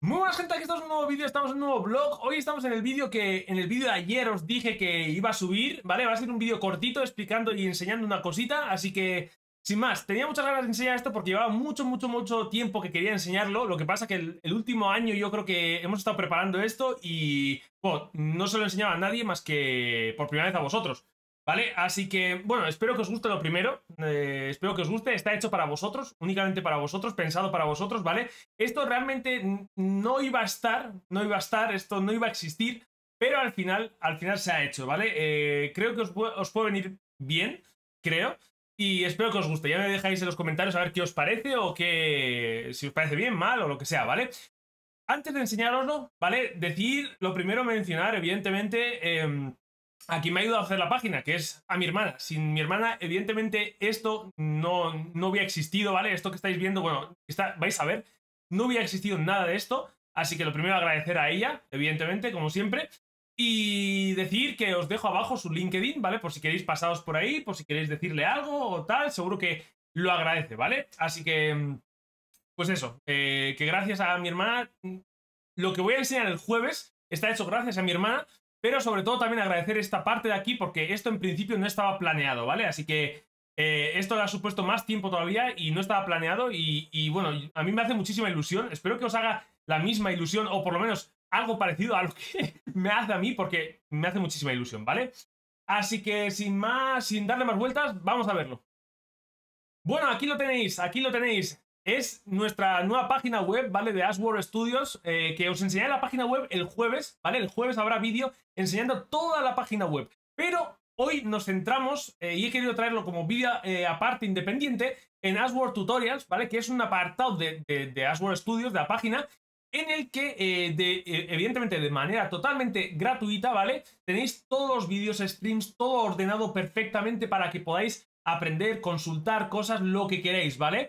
Muy buenas gente, aquí estamos en un nuevo vídeo, estamos en un nuevo vlog. Hoy estamos en el vídeo de ayer os dije que iba a subir, ¿vale? Va a ser un vídeo cortito explicando y enseñando una cosita, así que sin más, tenía muchas ganas de enseñar esto porque llevaba mucho tiempo que quería enseñarlo. Lo que pasa que el último año yo creo que hemos estado preparando esto y bueno, no se lo enseñaba a nadie más que por primera vez a vosotros, ¿vale? Así que, bueno, espero que os guste lo primero, espero que os guste, está hecho para vosotros, únicamente para vosotros, pensado para vosotros, ¿vale? Esto realmente no iba a estar, esto no iba a existir, pero al final se ha hecho, ¿vale? Creo que os puede venir bien, creo, y espero que os guste. Ya me dejáis en los comentarios a ver qué os parece o si os parece bien, mal o lo que sea, ¿vale? Antes de enseñaroslo, ¿vale? Decir, lo primero mencionar, evidentemente, a quien me ha ayudado a hacer la página, que es a mi hermana. Sin mi hermana, evidentemente, esto no hubiera existido, ¿vale? Esto que estáis viendo, bueno, vais a ver, no hubiera existido nada de esto. Así que lo primero agradecer a ella, evidentemente, como siempre. Y decir que os dejo abajo su LinkedIn, ¿vale? Por si queréis pasaros por ahí, por si queréis decirle algo o tal, seguro que lo agradece, ¿vale? Así que, pues eso, que gracias a mi hermana, lo que voy a enseñar el jueves está hecho gracias a mi hermana, pero sobre todo también agradecer esta parte de aquí porque esto en principio no estaba planeado, ¿vale? Así que esto le ha supuesto más tiempo todavía y no estaba planeado y bueno, a mí me hace muchísima ilusión, espero que os haga la misma ilusión o por lo menos algo parecido a lo que me hace a mí porque me hace muchísima ilusión, ¿vale? Así que sin más, sin darle más vueltas, vamos a verlo. Bueno, aquí lo tenéis, Es nuestra nueva página web, ¿vale? De Ashworld Studios, que os enseñaré la página web el jueves, ¿vale? El jueves habrá vídeo enseñando toda la página web. Pero hoy nos centramos, y he querido traerlo como vídeo aparte, independiente, en Ashworld Tutorials, ¿vale? Que es un apartado de Ashworld Studios, de la página, en el que, evidentemente, de manera totalmente gratuita, ¿vale? Tenéis todos los vídeos, streams, todo ordenado perfectamente para que podáis aprender, consultar cosas, lo que queréis, ¿vale?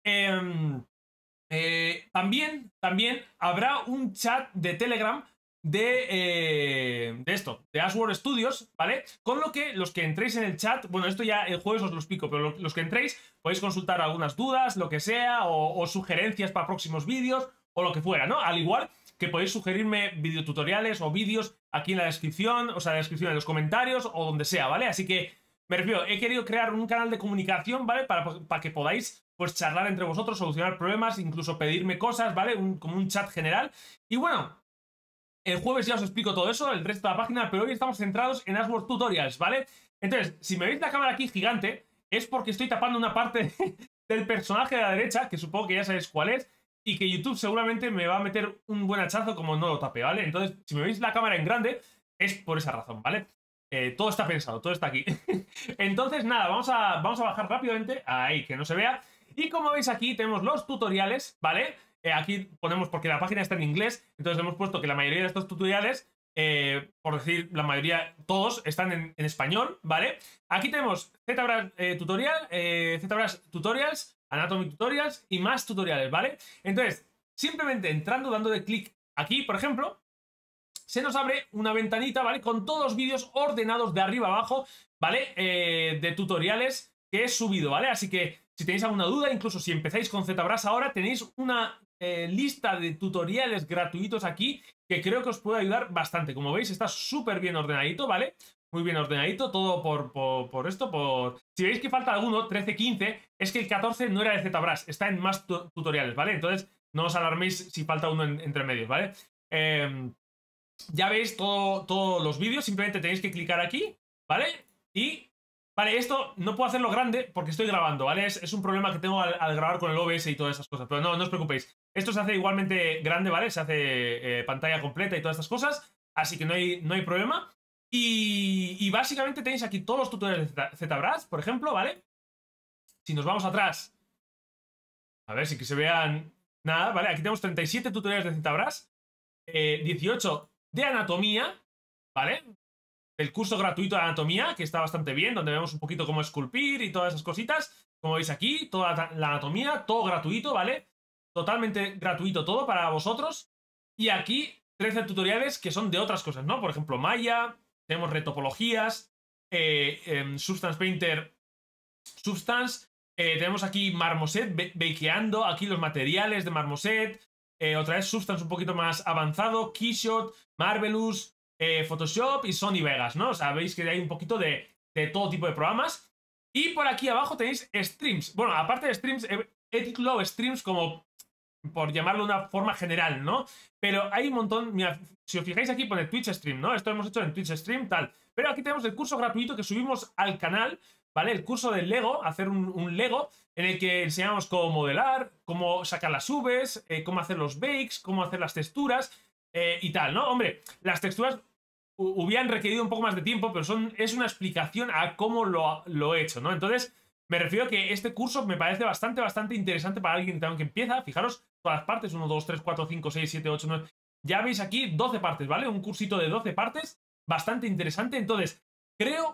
También habrá un chat de Telegram de Ashworld Studios, ¿vale? Con lo que los que entréis en el chat, bueno, esto ya el jueves os lo explico, pero los que entréis podéis consultar algunas dudas, lo que sea, o sugerencias para próximos vídeos, o lo que fuera, ¿no? Al igual que podéis sugerirme videotutoriales o vídeos aquí en la descripción, o sea, en la descripción de los comentarios, o donde sea, ¿vale? Así que me refiero, he querido crear un canal de comunicación, ¿vale? Para que podáis, pues, charlar entre vosotros, solucionar problemas, incluso pedirme cosas, ¿vale? Como un chat general. Y bueno, el jueves ya os explico todo eso, el resto de la página, pero hoy estamos centrados en Ashworld Tutorials, ¿vale? Entonces, si me veis la cámara aquí gigante, es porque estoy tapando una parte del personaje de la derecha, que supongo que ya sabéis cuál es, y que YouTube seguramente me va a meter un buen hachazo como no lo tape, ¿vale? Entonces, si me veis la cámara en grande, es por esa razón, ¿vale? Todo está pensado, todo está aquí. Entonces, nada, vamos a bajar rápidamente. Ahí, que no se vea. Y como veis aquí, tenemos los tutoriales, ¿vale? Aquí ponemos, porque la página está en inglés, entonces hemos puesto que la mayoría de estos tutoriales, por decir la mayoría, todos están en español, ¿vale? Aquí tenemos ZBrush ZBrush Tutorials, Anatomy Tutorials y más tutoriales, ¿vale? Entonces, simplemente entrando, dándole clic aquí, por ejemplo, se nos abre una ventanita, ¿vale? Con todos los vídeos ordenados de arriba abajo, ¿vale? De tutoriales que he subido, ¿vale? Así que si tenéis alguna duda, incluso si empezáis con ZBrush ahora, tenéis una lista de tutoriales gratuitos aquí que creo que os puede ayudar bastante. Como veis, está súper bien ordenadito, ¿vale? Muy bien ordenadito, todo por esto, Si veis que falta alguno, 13, 15, es que el 14 no era de ZBrush, está en más tutoriales, ¿vale? Entonces, no os alarméis si falta uno entre medios, ¿vale? Ya veis todos los vídeos, simplemente tenéis que clicar aquí, ¿vale? Y, vale, esto no puedo hacerlo grande porque estoy grabando, ¿vale? Es un problema que tengo al grabar con el OBS y todas esas cosas, pero no os preocupéis. Esto se hace igualmente grande, ¿vale? Se hace pantalla completa y todas estas cosas, así que no hay problema. Y básicamente tenéis aquí todos los tutoriales de ZBrush, por ejemplo, ¿vale? Si nos vamos atrás, a ver si que se vean nada, ¿vale? Aquí tenemos 37 tutoriales de ZBrush, 18 de anatomía, ¿vale? El curso gratuito de anatomía, que está bastante bien, donde vemos un poquito cómo esculpir y todas esas cositas. Como veis aquí, toda la anatomía, todo gratuito, ¿vale? Totalmente gratuito todo para vosotros. Y aquí 13 tutoriales que son de otras cosas, ¿no? Por ejemplo, Maya, tenemos retopologías, Substance Painter, Substance, tenemos aquí Marmoset, bakeando, aquí los materiales de Marmoset, otra vez Substance un poquito más avanzado, Keyshot, Marvelous, Photoshop y Sony Vegas, ¿no? O sea, veis que hay un poquito de todo tipo de programas. Y por aquí abajo tenéis streams. Bueno, aparte de streams, he titulado streams como por llamarlo de una forma general, ¿no? Pero hay un montón, mira, si os fijáis aquí pone Twitch Stream, ¿no? Esto lo hemos hecho en Twitch Stream, tal. Pero aquí tenemos el curso gratuito que subimos al canal, ¿vale? El curso del Lego, hacer un Lego, en el que enseñamos cómo modelar, cómo sacar las uves, cómo hacer los bakes, cómo hacer las texturas y tal, ¿no? Hombre, las texturas hubieran requerido un poco más de tiempo, pero es una explicación a cómo lo he hecho, ¿no? Entonces, me refiero a que este curso me parece bastante interesante para alguien que empieza. Fijaros, todas las partes, 1, 2, 3, 4, 5, 6, 7, 8, 9. Ya veis aquí 12 partes, ¿vale? Un cursito de 12 partes, bastante interesante. Entonces, creo,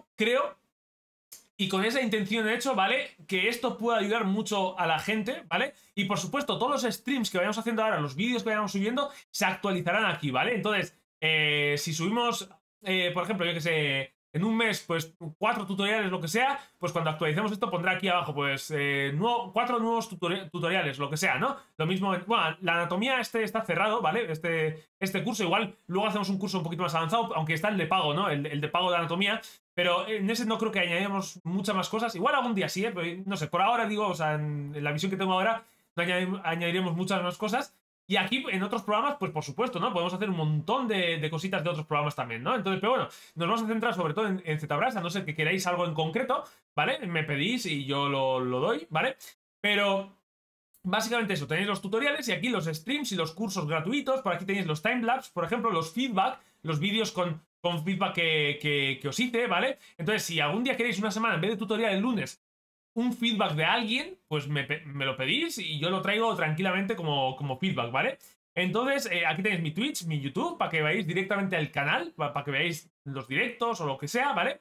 y con esa intención he hecho, ¿vale? Que esto pueda ayudar mucho a la gente, ¿vale? Y por supuesto, todos los streams que vayamos haciendo ahora, los vídeos que vayamos subiendo, se actualizarán aquí, ¿vale? Entonces, si subimos, por ejemplo, yo que sé, en un mes, pues 4 tutoriales, lo que sea, pues cuando actualicemos esto pondrá aquí abajo, pues 4 nuevos tutoriales, lo que sea, ¿no? Lo mismo, bueno, la anatomía está cerrado, ¿vale? Este curso, igual luego hacemos un curso un poquito más avanzado, aunque está el de pago, ¿no? El de pago de anatomía, pero en ese no creo que añadamos muchas más cosas. Igual algún día sí, pero no sé, por ahora digo, o sea, en la visión que tengo ahora, no añadiremos muchas más cosas. Y aquí, en otros programas, pues por supuesto, ¿no? Podemos hacer un montón de cositas de otros programas también, ¿no? Entonces, pero bueno, nos vamos a centrar sobre todo en ZBrush, a no ser que queráis algo en concreto, ¿vale? Me pedís y yo lo doy, ¿vale? Pero básicamente eso, tenéis los tutoriales y aquí los streams y los cursos gratuitos. Por aquí tenéis los timelapse, por ejemplo, los feedback, los vídeos con feedback que os hice, ¿vale? Entonces, si algún día queréis una semana, en vez de tutorial el lunes, un feedback de alguien, pues me lo pedís y yo lo traigo tranquilamente como feedback, ¿vale? Entonces, aquí tenéis mi Twitch, mi YouTube, para que veáis directamente al canal, para que veáis los directos o lo que sea, ¿vale?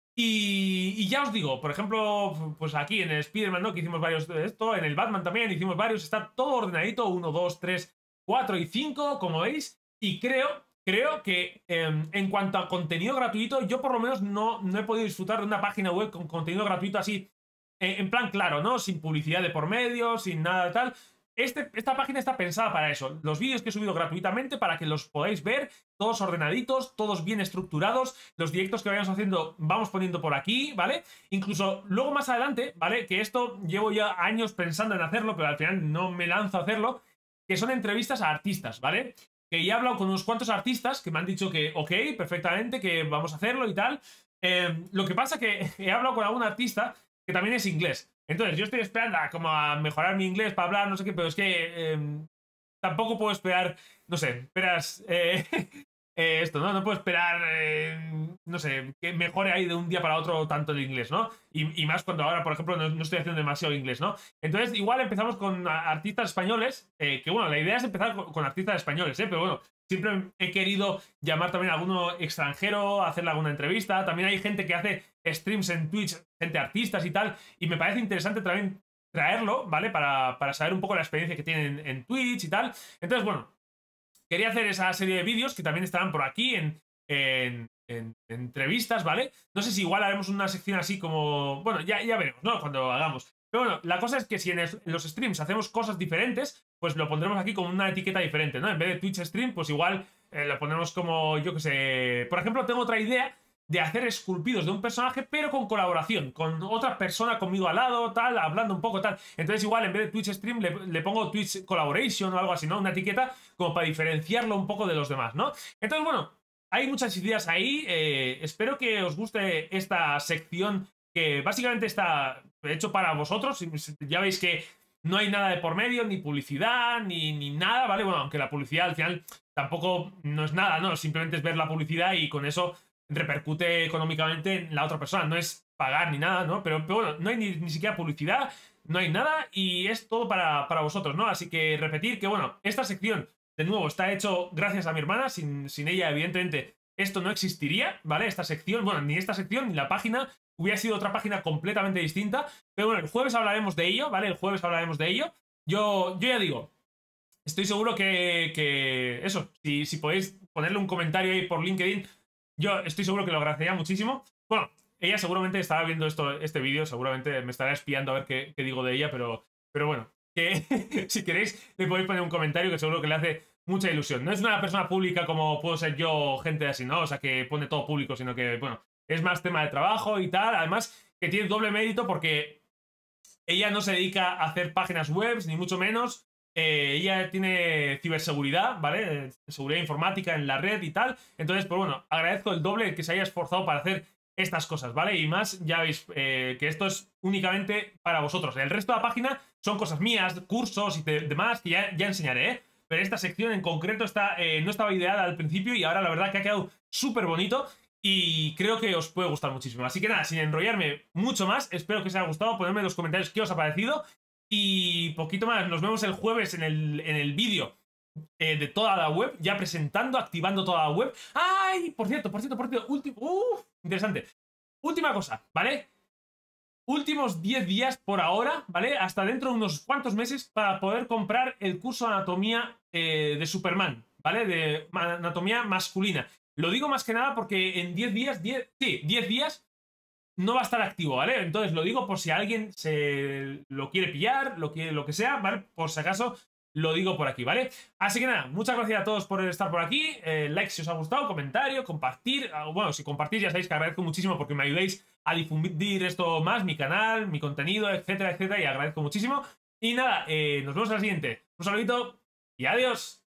Y ya os digo, por ejemplo, pues aquí en el Spider-Man, ¿no? Que hicimos varios de esto, en el Batman también hicimos varios, está todo ordenadito, 1, 2, 3, 4 y 5, como veis, y creo que en cuanto a contenido gratuito, yo por lo menos no he podido disfrutar de una página web con contenido gratuito así, en plan claro, ¿no? Sin publicidad de por medio, sin nada de tal. Esta página está pensada para eso. Los vídeos que he subido gratuitamente para que los podáis ver, todos ordenaditos, todos bien estructurados. Los directos que vayamos haciendo, vamos poniendo por aquí, ¿vale? Incluso luego más adelante, ¿vale? Que esto llevo ya años pensando en hacerlo, pero al final no me lanzo a hacerlo. Que son entrevistas a artistas, ¿vale? Que ya he hablado con unos cuantos artistas que me han dicho que, ok, perfectamente, que vamos a hacerlo y tal. Lo que pasa que he hablado con algún artista que también es inglés. Entonces, yo estoy esperando a mejorar mi inglés para hablar, no sé qué, pero es que tampoco puedo esperar, no sé, esperas esto, ¿no? No puedo esperar, no sé, que mejore ahí de un día para otro tanto el inglés, ¿no? Y más cuando ahora, por ejemplo, no estoy haciendo demasiado inglés, ¿no? Entonces, igual empezamos con artistas españoles, que bueno, la idea es empezar con artistas españoles, ¿eh? Pero bueno, siempre he querido llamar también a alguno extranjero, hacerle alguna entrevista. También hay gente que hace streams en Twitch, gente artistas y tal, y me parece interesante también traerlo, ¿vale? Para saber un poco la experiencia que tienen en Twitch y tal. Entonces, bueno, quería hacer esa serie de vídeos que también estarán por aquí en entrevistas, ¿vale? No sé si igual haremos una sección así como... Bueno, ya veremos, ¿no? Cuando hagamos. Pero bueno, la cosa es que si en los streams hacemos cosas diferentes, pues lo pondremos aquí con una etiqueta diferente, ¿no? En vez de Twitch Stream, pues igual lo ponemos como, yo qué sé... Por ejemplo, tengo otra idea de hacer esculpidos de un personaje, pero con colaboración, con otra persona conmigo al lado, tal, hablando un poco, tal. Entonces igual en vez de Twitch Stream le pongo Twitch Collaboration o algo así, ¿no? Una etiqueta como para diferenciarlo un poco de los demás, ¿no? Entonces, bueno, hay muchas ideas ahí. Espero que os guste esta sección que básicamente está hecho para vosotros. Ya veis que no hay nada de por medio, ni publicidad, ni nada, ¿vale? Bueno, aunque la publicidad al final tampoco no es nada, ¿no? Simplemente es ver la publicidad y con eso repercute económicamente en la otra persona. No es pagar ni nada, ¿no? Pero bueno, no hay ni siquiera publicidad, no hay nada y es todo para vosotros, ¿no? Así que repetir que, bueno, esta sección, de nuevo, está hecho gracias a mi hermana. Sin ella, evidentemente, esto no existiría, ¿vale? Esta sección, bueno, ni esta sección ni la página. Hubiera sido otra página completamente distinta. Pero bueno, el jueves hablaremos de ello, ¿vale? El jueves hablaremos de ello. Yo ya digo, estoy seguro que eso, si podéis ponerle un comentario ahí por LinkedIn, yo estoy seguro que lo agradecería muchísimo. Bueno, ella seguramente estará viendo este vídeo, seguramente me estará espiando a ver qué digo de ella, pero bueno, que si queréis le podéis poner un comentario que seguro que le hace mucha ilusión. No es una persona pública como puedo ser yo, gente así, ¿no? O sea, que pone todo público, sino que, bueno, es más tema de trabajo y tal. Además, que tiene doble mérito porque ella no se dedica a hacer páginas web, ni mucho menos. Ella tiene ciberseguridad, ¿vale? Seguridad informática en la red y tal. Entonces, pues bueno, agradezco el doble que se haya esforzado para hacer estas cosas, ¿vale? Y más, ya veis que esto es únicamente para vosotros. El resto de la página son cosas mías, cursos y demás que ya enseñaré, ¿eh? Pero esta sección en concreto no estaba ideada al principio y ahora la verdad que ha quedado súper bonito y creo que os puede gustar muchísimo. Así que nada, sin enrollarme mucho más, espero que os haya gustado, ponedme en los comentarios qué os ha parecido y poquito más. Nos vemos el jueves en el vídeo de toda la web, ya presentando, activando toda la web. ¡Ay! Por cierto, interesante. Última cosa, ¿vale? Últimos 10 días por ahora, ¿vale? Hasta dentro de unos cuantos meses para poder comprar el curso de anatomía de Superman, ¿vale? De anatomía masculina. Lo digo más que nada porque en 10 días, 10 días no va a estar activo, ¿vale? Entonces lo digo por si alguien se lo quiere pillar, lo que sea, ¿vale? Por si acaso lo digo por aquí, ¿vale? Así que nada, muchas gracias a todos por estar por aquí. Like si os ha gustado, comentario, compartir. Bueno, si compartís ya sabéis que agradezco muchísimo porque me ayudéis a difundir esto más, mi canal, mi contenido, etcétera, etcétera. Y agradezco muchísimo. Y nada, nos vemos en la siguiente. Un saludito y adiós.